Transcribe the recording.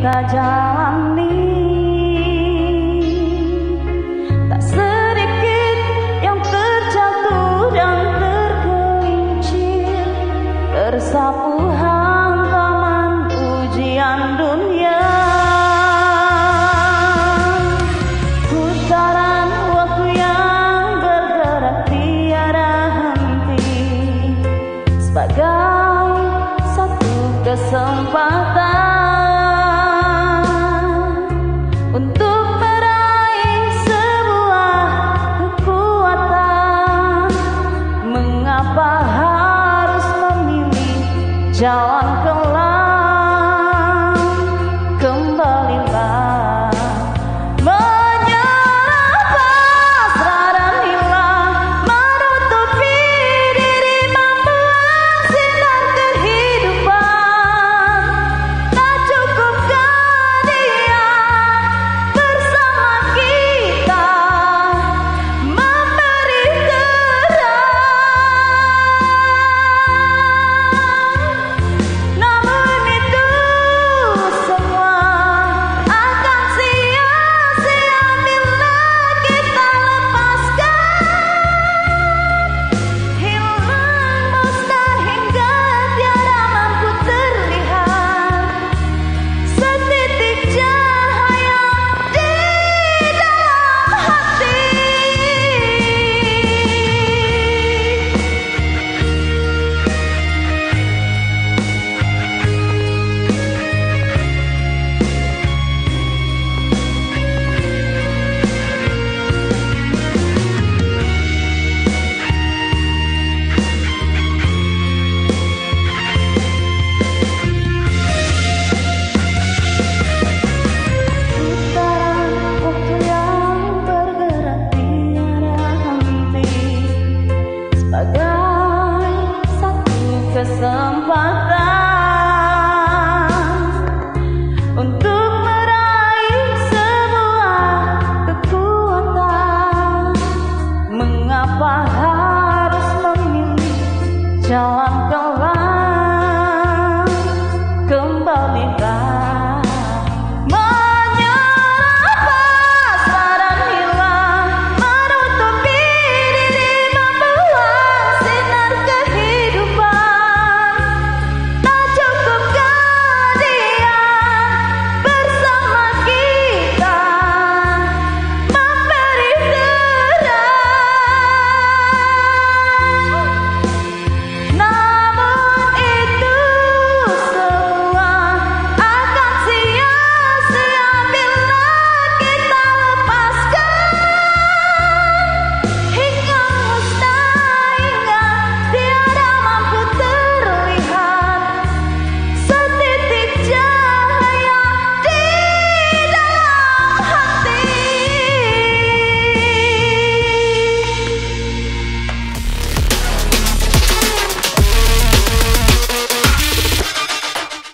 kita jalani, tak sedikit yang terjatuh dan tergelincir, tersapu hantaman ujian dunia. Putaran waktu yang bergerak tiada henti, sebagai satu kesempatan untuk meraih sebuah kekuatan. Mengapa harus memilih jalan kelam? Kembalilah menyerah, pasrah dan hilang, menutupi diri, membuang sinar kehidupan. Tak cukupkah dia bersama kita memberi terang? Namun itu semua akan sia-sia bila kita lepaskan. Hilang, musnah hingga tiada mampu terlihat setitik cahaya di dalam hati. Putaran waktu yang bergerak tiada henti, sebagai satu kesempatan untuk meraih sebuah kekuatan. Mengapa harus memilih jalan kelam? Kembalilah